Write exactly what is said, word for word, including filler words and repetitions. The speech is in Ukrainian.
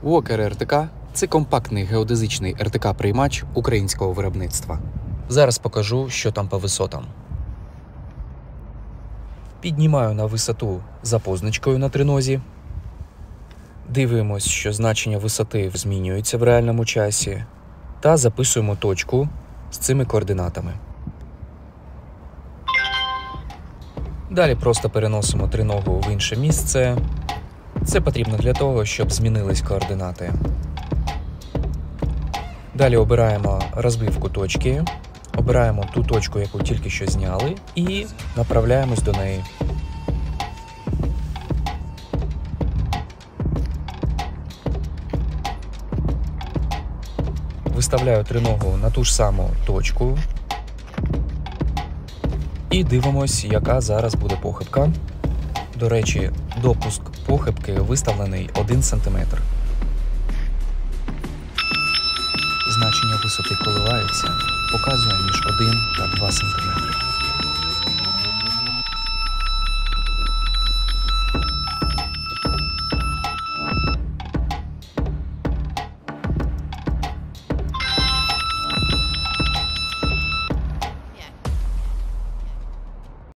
Walker ар те ка – це компактний геодезичний ар те ка-приймач українського виробництва. Зараз покажу, що там по висотам. Піднімаю на висоту за позначкою на тринозі. Дивимось, що значення висоти змінюється в реальному часі. Та записуємо точку з цими координатами. Далі просто переносимо триногу в інше місце. Це потрібно для того, щоб змінились координати. Далі обираємо розбивку точки, обираємо ту точку, яку тільки що зняли, і направляємось до неї. Виставляю триногу на ту ж саму точку і дивимось, яка зараз буде похибка. До речі, допуск похибки виставлений один сантиметр. Значення висоти коливається, показує між один та два сантиметри.